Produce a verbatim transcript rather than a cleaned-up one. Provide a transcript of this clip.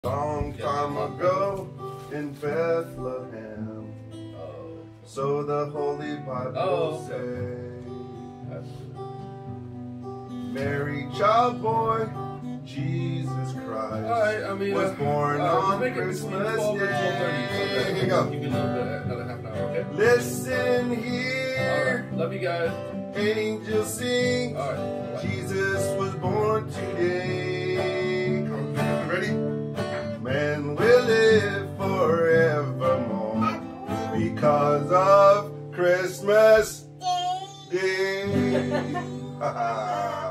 Long time ago in Bethlehem, Oh. so the Holy Bible Oh, say, okay. Mary, child boy, Jesus Christ Alright, I mean, was uh, born uh, on make it Christmas between twelve Day. and twelve thirty, so that Here you go. Give me a little bit, another half an hour, okay? Listen here, Alright, love you guys. angels sing, Alright, Jesus was born today. Come on, ready? Man will live forevermore because of Christmas Day.